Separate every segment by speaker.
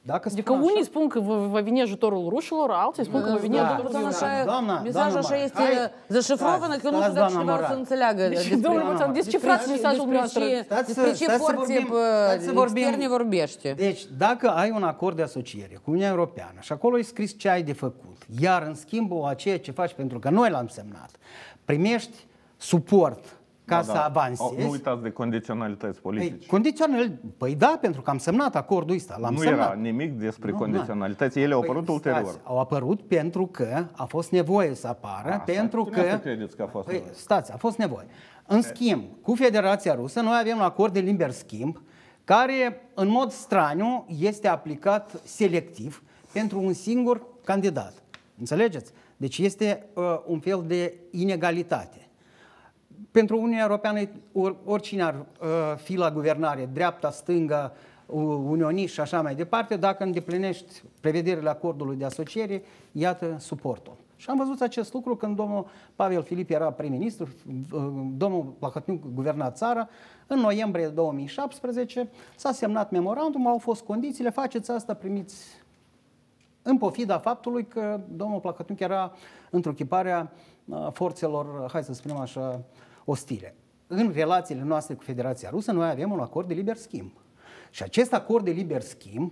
Speaker 1: Dacă
Speaker 2: adică unii spun că va veni ajutorul rușilor, alții spun că va veni ajutorul
Speaker 3: rușilor. Mesajul așa este zașifrovat, că nu știu dacă cineva să înțeleagă.
Speaker 2: Descifrați mesajul nostru.
Speaker 3: Despre ce forțe externe vorbește.
Speaker 1: Deci, dacă ai un acord de asociere cu Uniunea Europeană și acolo e scris ce ai de făcut, iar în schimbul a ceea ce faci, pentru că noi l-am semnat, primești suport ca să avansezi.
Speaker 4: Nu uitați de condiționalități politice.
Speaker 1: Păi da, pentru că am semnat acordul ăsta.
Speaker 4: Nu era nimic despre condiționalități. Ele au apărut ulterior.
Speaker 1: Au apărut pentru că a fost nevoie să apară. Pentru că
Speaker 4: credeți că a fost nevoie.
Speaker 1: Stați, a fost nevoie. În schimb, cu Federația Rusă, noi avem un acord de liber schimb care, în mod straniu, este aplicat selectiv pentru un singur candidat. Înțelegeți? Deci este un fel de inegalitate. Pentru Uniunea Europeană, oricine ar fi la guvernare, dreapta, stânga, unioniști și așa mai departe, dacă îndeplinești prevederile acordului de asociere, iată suportul. Și am văzut acest lucru când domnul Pavel Filip era prim-ministru, domnul Plahotniuc guverna țara. În noiembrie 2017 s-a semnat memorandum, au fost condițiile, faceți asta, primiți, în pofida faptului că domnul Plahotniuc era întruchiparea forțelor, hai să spunem așa, ostile. În relațiile noastre cu Federația Rusă, noi avem un acord de liber schimb. Și acest acord de liber schimb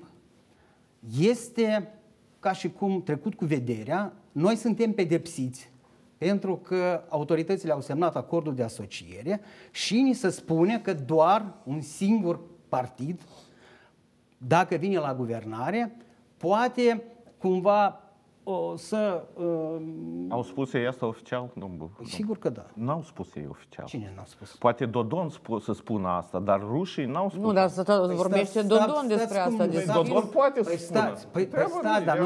Speaker 1: este ca și cum trecut cu vederea. Noi suntem pedepsiți pentru că autoritățile au semnat acordul de asociere și ni se spune că doar un singur partid, dacă vine la guvernare, poate cumva să...
Speaker 4: Au spus ei asta oficial?
Speaker 1: Sigur că da.
Speaker 4: N-au spus ei oficial.
Speaker 1: Cine n-a spus?
Speaker 4: Poate Dodon să spună asta, dar rușii n-au spus.
Speaker 3: Nu, dar vorbește Dodon despre asta.
Speaker 4: Dodon poate să spună.
Speaker 1: Dar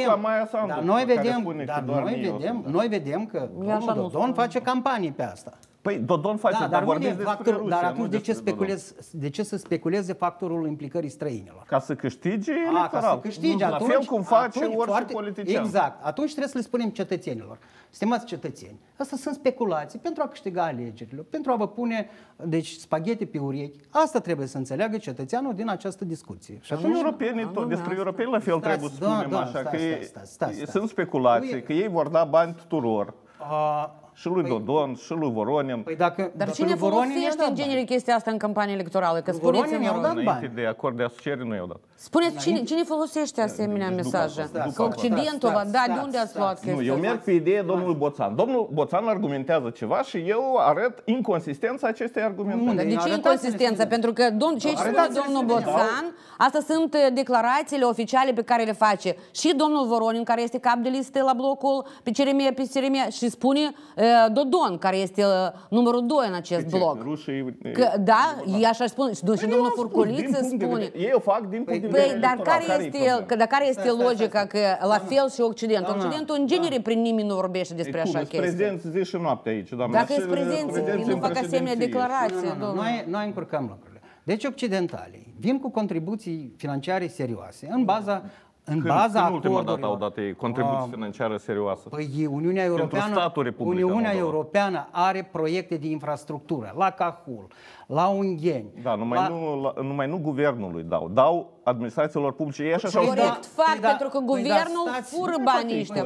Speaker 1: noi vedem că Dodon face campanii pe asta.
Speaker 4: Păi Dodon face, dar vorbiți despre Rusia.
Speaker 1: Dar atunci de ce să speculeze factorul implicării străinilor?
Speaker 4: Ca să câștige electoral.
Speaker 1: Ca să câștige.
Speaker 4: La fel cum face orice politician.
Speaker 1: Exact. Atunci trebuie să le spunem cetățenilor. Stimați cetățeni, astea sunt speculații pentru a câștiga alegerile, pentru a vă pune spaghete pe urechi. Asta trebuie să înțeleagă cetățeanul din această discuție.
Speaker 4: Și atunci despre europeni la fel trebuie să spunem așa, că sunt speculații, că ei vor da bani tuturor. Și lui Dodon, și lui Voronin.
Speaker 3: Dar cine folosește în genere chestia asta în campanie electorală? Că spuneți-mi,
Speaker 4: înainte de acord de asociere nu i-au dat.
Speaker 3: Spuneți, cine folosește asemenea mesaje? Că Occidentul va da, de unde ați luat chestia asta?
Speaker 4: Nu, eu merg pe ideea domnului Boțan. Domnul Boțan argumentează ceva și eu arăt inconsistența acestei argumentări.
Speaker 3: De ce inconsistența? Pentru că ce spune domnul Boțan, asta sunt declarațiile oficiale pe care le face și domnul Voronin, care este cap de listă la blocul pe Ceremia și spune Dodon, care este numărul 2 în acest bloc. Da, ei așa spune. Și domnul Furculiță spune.
Speaker 4: Ei o fac din punct de vedere electoral.
Speaker 3: Dar care este logica că la fel și Occidentul? Occidentul în genere prin nimeni nu vorbește despre așa chestii.
Speaker 4: Prezenți zi și noapte aici, doamne.
Speaker 3: Dacă ești prezenți, nu fac asemenea declarații.
Speaker 1: Noi încurcăm lucrurile. Deci occidentalii vin cu contribuții financiare serioase în baza
Speaker 4: Când ultima dată au dat ei contribuții financiară serioasă?
Speaker 1: Păi Uniunea Europeană are proiecte de infrastructură la Cahul, la Ungheni.
Speaker 4: Da, numai nu guvernului dau administrațiilor publice. Ei așa
Speaker 3: corect fac, pentru că guvernul fură banii ăștia.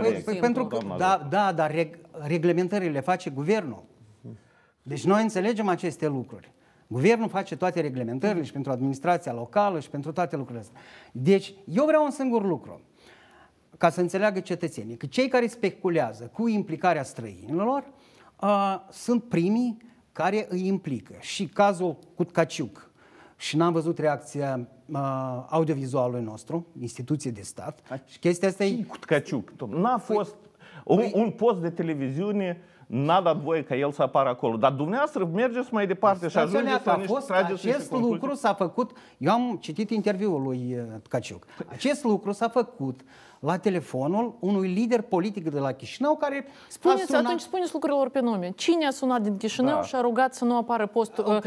Speaker 1: Da, dar reglementările face guvernul. Deci noi înțelegem aceste lucruri. Guvernul face toate reglementările și pentru administrația locală și pentru toate lucrurile astea. Deci, eu vreau un singur lucru, ca să înțeleagă cetățenii, că cei care speculează cu implicarea străinilor sunt primii care îi implică. Și cazul Cutcaciuc, și n-am văzut reacția audiovizualului nostru, instituție de stat, și chestia asta e...
Speaker 4: Cutcaciuc? N-a fost un post de televiziune... N-a dat voie ca el să apară acolo. Dar dumneavoastră mergeți mai departe și ajungeți la niște trageți.
Speaker 1: Acest lucru s-a făcut, eu am citit interviul lui Tkaciuc. Acest lucru s-a făcut la telefonul unui lider politic de la Chișinău care
Speaker 2: Atunci spuneți lucrurilor pe nume. Cine a sunat din Chișinău și a rugat să nu apară postul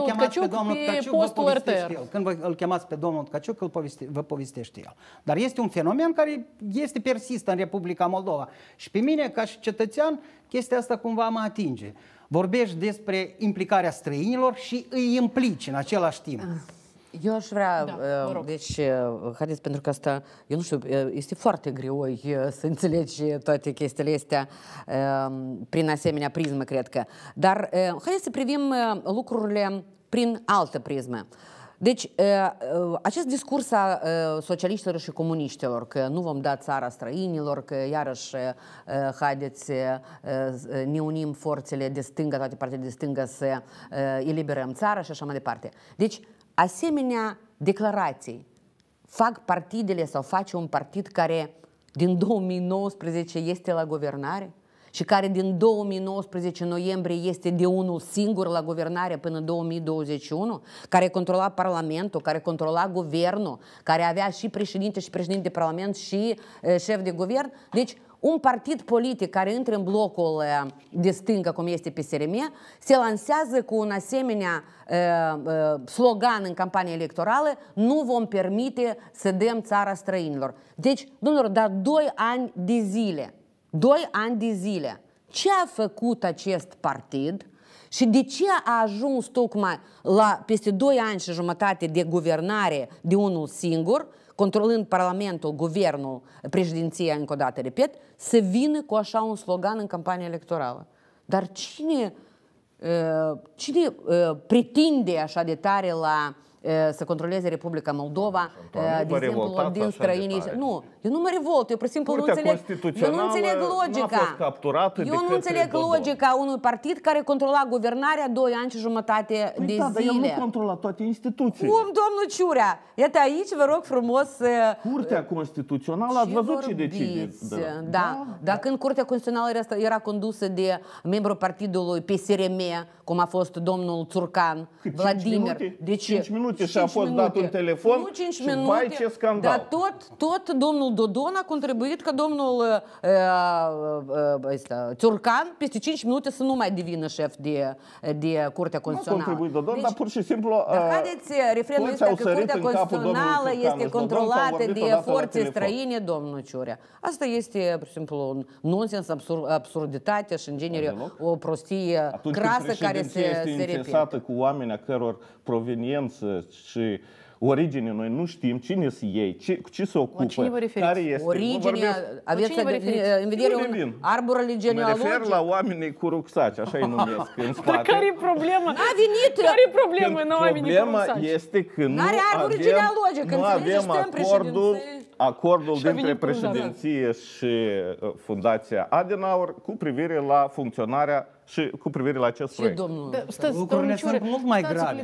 Speaker 2: RTR?
Speaker 1: Când îl chemați pe domnul Tkaciuc, vă povestește el. Dar este un fenomen care persistă în Republica Moldova. Și pe mine, ca și cetățean, chestia asta cumva mă atinge. Vorbești despre implicarea străinilor și îi implici în același timp.
Speaker 3: Eu aș vrea,
Speaker 2: vă rog.
Speaker 3: deci, haideți, pentru că asta, eu nu știu, este foarte greu să înțelegi toate chestiile astea prin asemenea prismă, cred că. Dar haideți să privim lucrurile prin altă prismă. Deci, acest discurs a socialiștilor și comuniștilor, că nu vom da țara străinilor, că iarăși, haideți, ne unim forțele de stânga, toate partidele de stânga, să eliberăm țara și așa mai departe. Deci, asemenea declarații fac partidele sau face un partid care din 2019 este la guvernare și care din 2019 noiembrie este de unul singur la guvernare până în 2021, care controla Parlamentul, care controla guvernul, care avea și președinte și președinte de Parlament și șef de guvern. Deci un partid politic care intră în blocul de stânga, cum este PSRM, se lansează cu un asemenea slogan în campanie electorală: nu vom permite să dăm țara străinilor. Deci, domnilor, dar 2 ani de zile, ce a făcut acest partid și de ce a ajuns tocmai la peste 2 ani și jumătate de guvernare de unul singur, controlând Parlamentul, guvernul, președinția, încă o dată, repet, să vină cu așa un slogan în campanie electorală? Dar cine pretinde așa de tare să controleze Republica Moldova, de exemplu, din străinii. Nu, eu nu mă revolt, eu pur și simplu nu înțeleg logica. Eu nu înțeleg logica unui partid care controla guvernarea 2 ani și jumătate de zile.
Speaker 4: Dar el nu controla toate instituțiile.
Speaker 3: Cum, domnul Ciurea? Iată aici, vă rog frumos...
Speaker 4: Curtea Constituțională, ați văzut ce decide.
Speaker 3: Da, dar când Curtea Constituțională era condusă de membrul partidului PSRM, cum a fost domnul Țurcan, Vladimir.
Speaker 4: 5 minute și a fost dat un telefon.
Speaker 3: Nu 5
Speaker 4: și
Speaker 3: minute,
Speaker 4: vai ce scandal.
Speaker 3: dar tot domnul Dodon a contribuit ca domnul Țurcan peste 5 minute să nu mai devină șef de Curtea Constituțională.
Speaker 4: Nu a contribuit Dodon, dar pur și simplu...
Speaker 3: Dar haideți, refrenul este că Curtea Constituțională este controlată de forțe străine, domnul Ciurea. Asta este, pur și simplu, un nonsens, absurditate și, în genere, o prostie crasă care se
Speaker 4: repete. Cu oameni a căror proveniență și origine noi nu știm cine sunt ei, ce se ocupă, care este.
Speaker 3: Originea, aveți în vedere un arbore genealogic?
Speaker 4: Mă refer la oamenii cu rucsaci, așa îi numesc în spate.
Speaker 2: Dar care-i problema?
Speaker 3: N-a venit!
Speaker 2: Care-i problema în oamenii cu rucsaci?
Speaker 4: Problema este că nu
Speaker 3: avem
Speaker 4: acordul dintre președinție și Fundația Adenauer cu privire la funcționarea și cu privire la acest proiect.
Speaker 1: Lucrurile sunt mult mai grave.